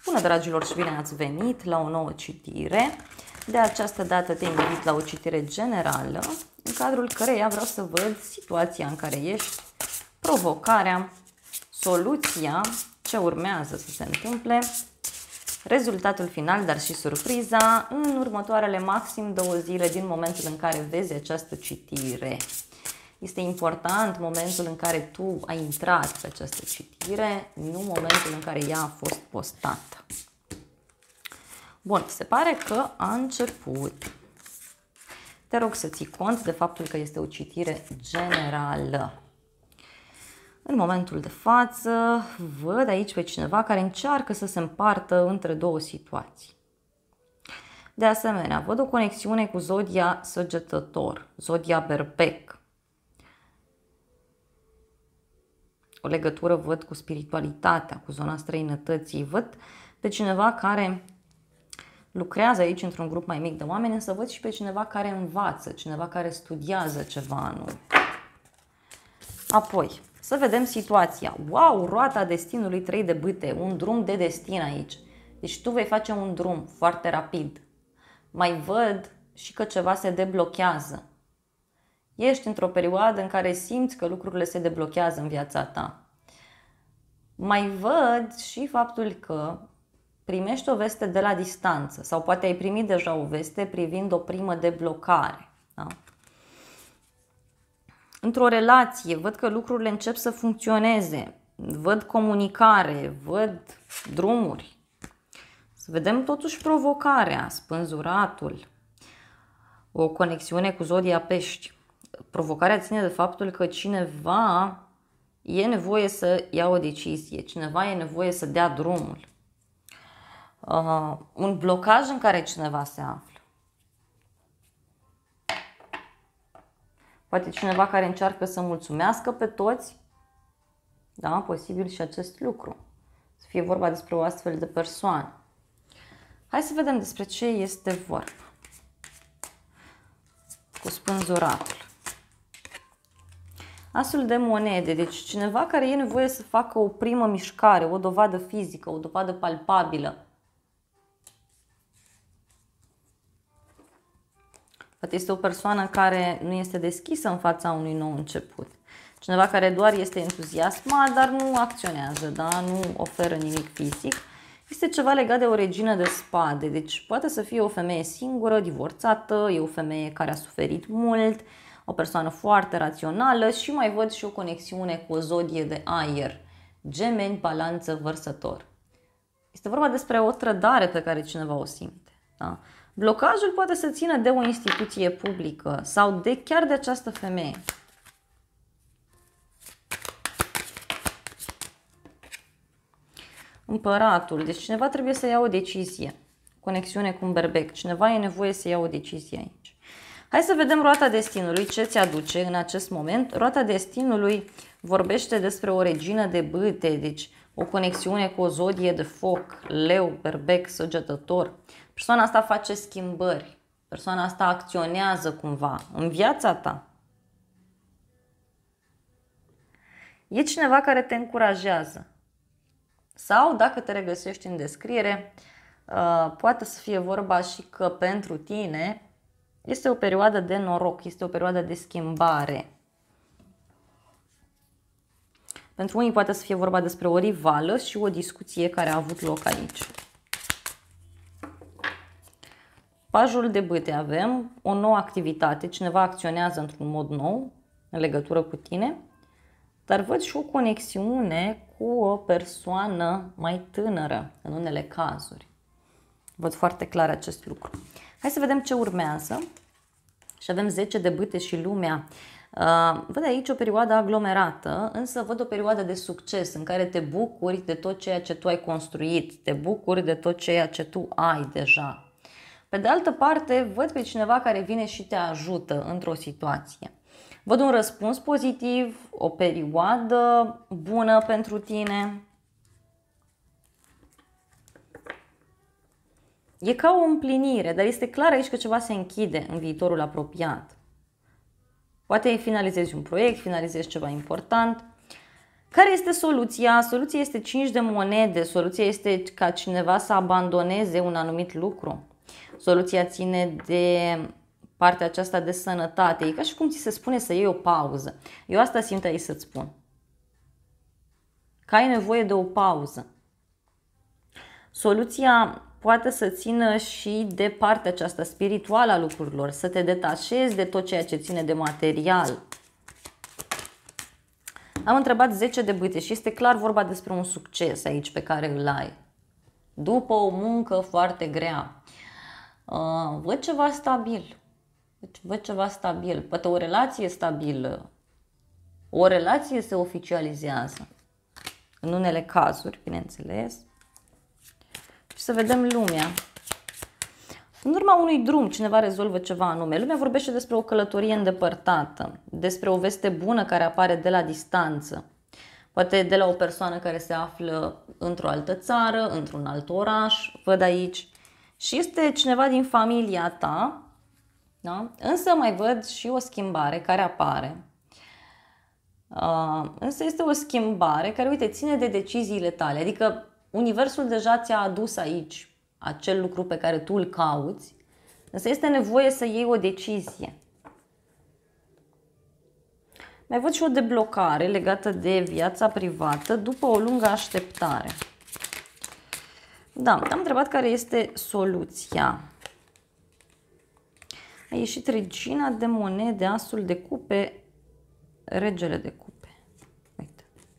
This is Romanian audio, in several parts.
Bună, dragilor, și bine ați venit la o nouă citire. De această dată te invit la o citire generală, în cadrul căreia vreau să văd situația în care ești, provocarea, soluția, ce urmează să se întâmple, rezultatul final, dar și surpriza în următoarele maxim 2 zile din momentul în care vezi această citire. Este important momentul în care tu ai intrat pe această citire, nu momentul în care ea a fost postată. Bun, se pare că a început. Te rog să ții cont de faptul că este o citire generală. În momentul de față văd aici pe cineva care încearcă să se împartă între 2 situații. De asemenea, văd o conexiune cu zodia Săgetător, zodia Berbec. O legătură văd cu spiritualitatea, cu zona străinătății. Văd pe cineva care lucrează aici într-un grup mai mic de oameni, însă văd și pe cineva care învață, cineva care studiază ceva anume. Apoi, să vedem situația. Wow, roata destinului 3 de bâte, un drum de destin aici. Deci tu vei face un drum foarte rapid. Mai văd și că ceva se deblochează. Ești într-o perioadă în care simți că lucrurile se deblochează în viața ta. Mai văd și faptul că primești o veste de la distanță sau poate ai primit deja o veste privind o primă deblocare. Da? Într-o relație, văd că lucrurile încep să funcționeze, văd comunicare, văd drumuri. Să vedem totuși provocarea, spânzuratul, o conexiune cu zodia Pești. Provocarea ține de faptul că cineva e nevoie să ia o decizie, cineva e nevoie să dea drumul. Un blocaj în care cineva se află. Poate cineva care încearcă să mulțumească pe toți. Da, posibil și acest lucru. Să fie vorba despre o astfel de persoană. Hai să vedem despre ce este vorba. Cu spânzuratul. Asul de monede, deci cineva care e nevoie să facă o primă mișcare, o dovadă fizică, o dovadă palpabilă. Poate este o persoană care nu este deschisă în fața unui nou început. Cineva care doar este entuziasmat, dar nu acționează, da? Nu oferă nimic fizic. Este ceva legat de o regină de spade, deci poate să fie o femeie singură, divorțată, e o femeie care a suferit mult, o persoană foarte rațională și mai văd și o conexiune cu o zodie de aer, Gemeni, Balanță, Vărsător. Este vorba despre o trădare pe care cineva o simte. Da? Blocajul poate să țină de o instituție publică sau chiar de această femeie. Împăratul, deci cineva trebuie să ia o decizie. Conexiune cu un berbec, cineva e nevoie să ia o decizie aici. Hai să vedem roata destinului, ce ți aduce în acest moment. Roata destinului vorbește despre o regină de bâte, deci o conexiune cu o zodie de foc, leu, berbec, săgetător. Persoana asta face schimbări, persoana asta acționează cumva în viața ta. E cineva care te încurajează. Sau, dacă te regăsești în descriere, poate să fie vorba și că pentru tine este o perioadă de noroc, este o perioadă de schimbare. Pentru unii poate să fie vorba despre o rivală și o discuție care a avut loc aici. Pajul de bâte, avem o nouă activitate, cineva acționează într-un mod nou în legătură cu tine, dar văd și o conexiune cu o persoană mai tânără în unele cazuri. Văd foarte clar acest lucru. Hai să vedem ce urmează. Și avem 10 de bâte și lumea. Văd aici o perioadă aglomerată, însă văd o perioadă de succes în care te bucuri de tot ceea ce tu ai construit, te bucuri de tot ceea ce tu ai deja. Pe de altă parte, văd pe cineva care vine și te ajută într-o situație. Văd un răspuns pozitiv, o perioadă bună pentru tine. E ca o împlinire, dar este clar aici că ceva se închide în viitorul apropiat. Poate finalizezi un proiect, finalizezi ceva important. Care este soluția? Soluția este 5 de monede. Soluția este ca cineva să abandoneze un anumit lucru. Soluția ține de partea aceasta de sănătate. E ca și cum ți se spune să iei o pauză. Eu asta simt aici să-ți spun. Că ai nevoie de o pauză. Soluția poate să țină și de partea aceasta spirituală a lucrurilor. Să te detașezi de tot ceea ce ține de material. Am întrebat 10 de bâte și este clar vorba despre un succes aici pe care îl ai. După o muncă foarte grea. Văd ceva stabil. Văd ceva stabil. Poate o relație stabilă. O relație se oficializează. În unele cazuri, bineînțeles. Și să vedem lumea. În urma unui drum, cineva rezolvă ceva anume. Lumea vorbește despre o călătorie îndepărtată, despre o veste bună care apare de la distanță. Poate de la o persoană care se află într-o altă țară, într-un alt oraș, văd aici. Și este cineva din familia ta, da? Însă mai văd și o schimbare care apare. Însă este o schimbare care, uite, ține de deciziile tale. Adică Universul deja ți-a adus aici acel lucru pe care tu îl cauți, însă este nevoie să iei o decizie. Mai văd și o deblocare legată de viața privată după o lungă așteptare. Da, am întrebat care este soluția. A ieșit regina de monede, asul de cupe, regele de cupe. Uite.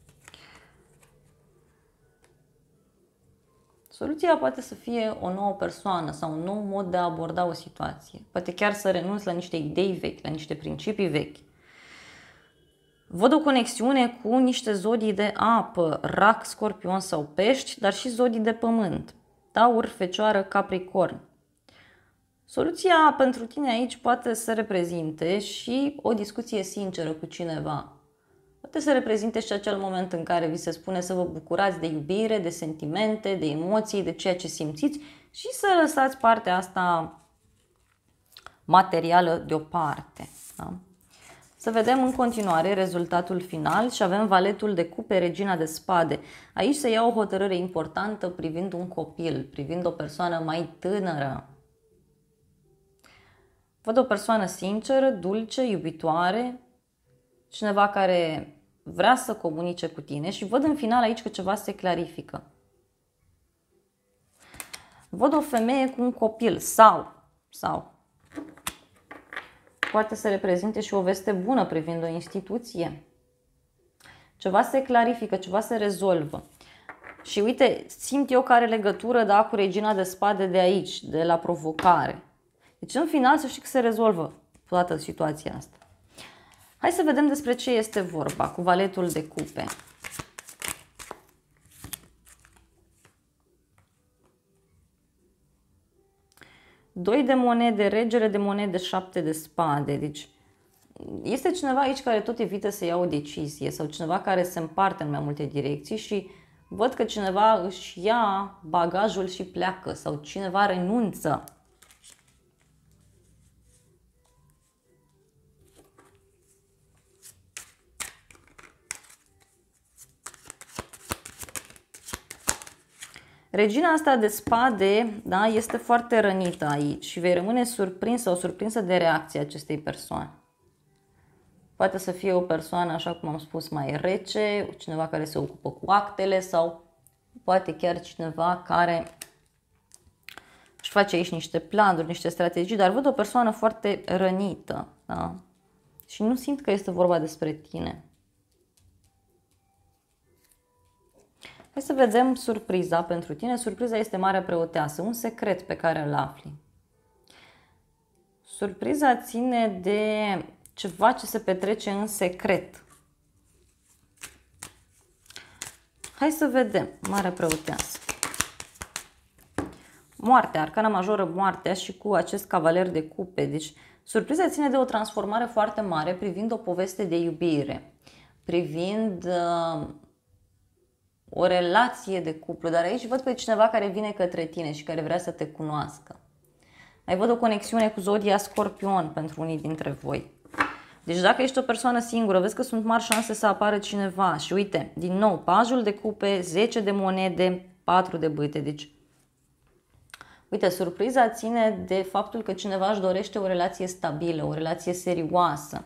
Soluția poate să fie o nouă persoană sau un nou mod de a aborda o situație. Poate chiar să renunți la niște idei vechi, la niște principii vechi. Văd o conexiune cu niște zodii de apă, Rac, Scorpion sau Pești, dar și zodii de pământ, Taur, Fecioară, Capricorn. Soluția pentru tine aici poate să reprezinte și o discuție sinceră cu cineva. Poate să reprezinte și acel moment în care vi se spune să vă bucurați de iubire, de sentimente, de emoții, de ceea ce simțiți și să lăsați partea asta materială deoparte. Da? Să vedem în continuare rezultatul final și avem valetul de cupe, regina de spade. Aici se ia o hotărâre importantă privind un copil, privind o persoană mai tânără. Văd o persoană sinceră, dulce, iubitoare, cineva care vrea să comunice cu tine și văd în final aici că ceva se clarifică. Văd o femeie cu un copil sau poate să reprezinte și o veste bună privind o instituție. Ceva se clarifică, ceva se rezolvă. Și uite, simt eu că are legătură, da, cu regina de spade de aici, de la provocare. Deci în final să știi că se rezolvă toată situația asta. Hai să vedem despre ce este vorba cu valetul de cupe. Doi de monede, regele de monede, 7 de spade. Deci este cineva aici care tot evită să ia o decizie sau cineva care se împarte în mai multe direcții și văd că cineva își ia bagajul și pleacă sau cineva renunță. Regina asta de spade, da, este foarte rănită aici și vei rămâne surprins sau surprinsă de reacția acestei persoane. Poate să fie o persoană, așa cum am spus, mai rece, cineva care se ocupă cu actele sau poate chiar cineva care își face aici niște planuri, niște strategii, dar văd o persoană foarte rănită, da? Și nu simt că este vorba despre tine. Hai să vedem surpriza pentru tine. Surpriza este Marea Preoteasă, un secret pe care îl afli. Surpriza ține de ceva ce se petrece în secret. Hai să vedem Marea Preoteasă. Moartea, arcana majoră, moartea și cu acest cavaler de cupe. Deci surpriza ține de o transformare foarte mare privind o poveste de iubire, privind o relație de cuplu, dar aici văd pe cineva care vine către tine și care vrea să te cunoască. Mai văd o conexiune cu zodia Scorpion pentru unii dintre voi. Deci dacă ești o persoană singură, vezi că sunt mari șanse să apară cineva și uite, din nou, pajul de cupe, 10 de monede, 4 de bâte. Deci, uite, surpriza ține de faptul că cineva își dorește o relație stabilă, o relație serioasă.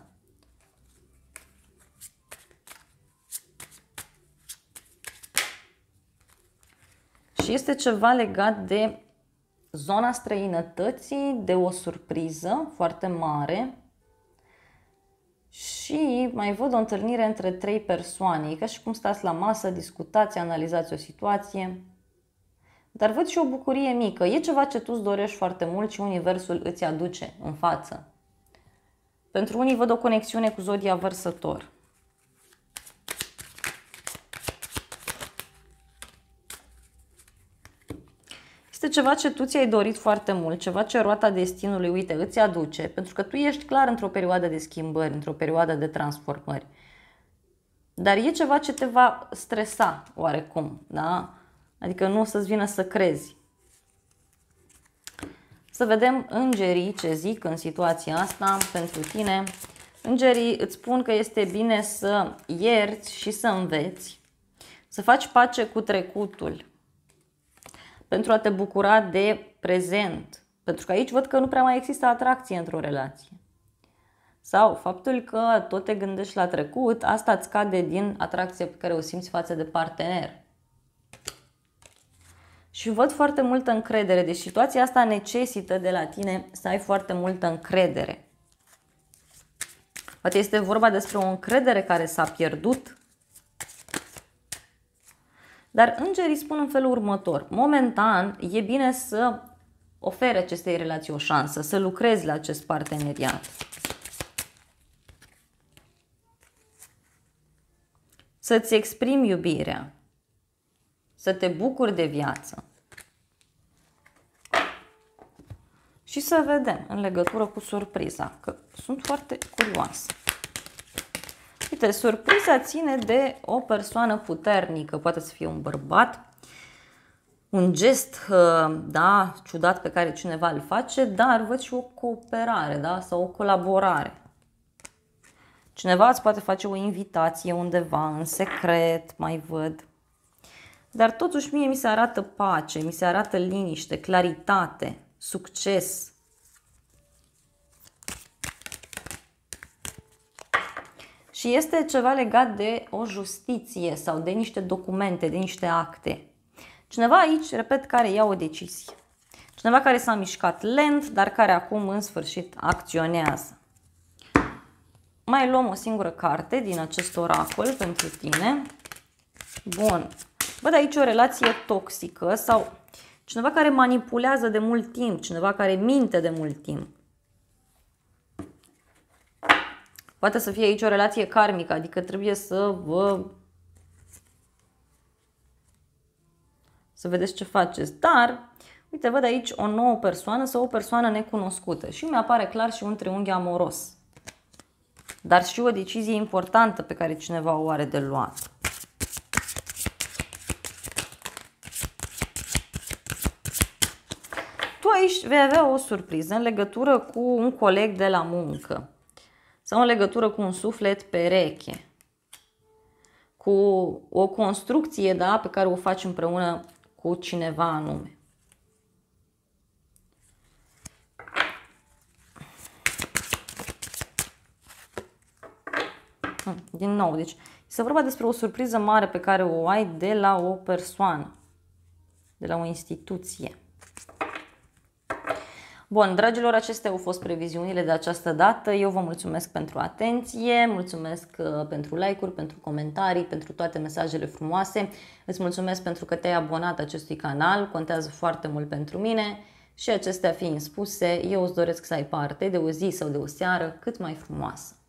Și este ceva legat de zona străinătății, de o surpriză foarte mare. Și mai văd o întâlnire între 3 persoane. E ca și cum stați la masă, discutați, analizați o situație. Dar văd și o bucurie mică. E ceva ce tu îți dorești foarte mult și universul îți aduce în față. Pentru unii văd o conexiune cu zodia Vărsător. Este ceva ce tu ți-ai dorit foarte mult, ceva ce roata destinului, uite, îți aduce, pentru că tu ești clar într-o perioadă de schimbări, într-o perioadă de transformări. Dar e ceva ce te va stresa oarecum, da? Adică nu o să-ți vină să crezi. Să vedem îngerii ce zic în situația asta pentru tine. Îngerii îți spun că este bine să ierți și să înveți, să faci pace cu trecutul, pentru a te bucura de prezent. Pentru că aici văd că nu prea mai există atracție într-o relație. Sau faptul că tot te gândești la trecut, asta îți scade din atracția pe care o simți față de partener. Și văd foarte multă încredere. Deci situația asta necesită de la tine să ai foarte multă încredere. Poate este vorba despre o încredere care s-a pierdut. Dar îngerii spun în felul următor. Momentan e bine să oferi acestei relații o șansă, să lucrezi la acest parteneriat. Să-ți exprimi iubirea. Să te bucuri de viață. Și să vedem în legătură cu surpriza, că sunt foarte curioasă. Uite, surpriza ține de o persoană puternică, poate să fie un bărbat, un gest, da, ciudat pe care cineva îl face, dar văd și o cooperare, da, sau o colaborare. Cineva îți poate face o invitație undeva, în secret, mai văd. Dar totuși mie mi se arată pace, mi se arată liniște, claritate, succes. Și este ceva legat de o justiție sau de niște documente, de niște acte. Cineva aici, repet, care ia o decizie. Cineva care s-a mișcat lent, dar care acum în sfârșit acționează. Mai luăm o singură carte din acest oracol pentru tine. Bun. Văd aici o relație toxică sau cineva care manipulează de mult timp, cineva care minte de mult timp. Poate să fie aici o relație karmică, adică trebuie să vedeți ce faceți. Dar, uite, văd aici o nouă persoană sau o persoană necunoscută și mi-apare clar și un triunghi amoros. Dar și o decizie importantă pe care cineva o are de luat. Tu aici vei avea o surpriză în legătură cu un coleg de la muncă sau în legătură cu un suflet pereche, cu o construcție, da, pe care o faci împreună cu cineva anume. Din nou, deci este vorba despre o surpriză mare pe care o ai de la o persoană, de la o instituție. Bun, dragilor, acestea au fost previziunile de această dată. Eu vă mulțumesc pentru atenție, mulțumesc pentru like-uri, pentru comentarii, pentru toate mesajele frumoase. Îți mulțumesc pentru că te-ai abonat acestui canal, contează foarte mult pentru mine. Și acestea fiind spuse, eu îți doresc să ai parte de o zi sau de o seară cât mai frumoasă.